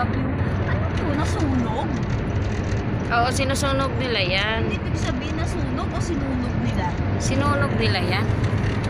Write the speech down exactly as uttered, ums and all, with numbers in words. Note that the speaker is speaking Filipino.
grabe yung, ano to, nasunog? Oo, sinusunog nila yan. Hindi ibig sabihin nasunog o sinunog nila? Sinunog nila yan.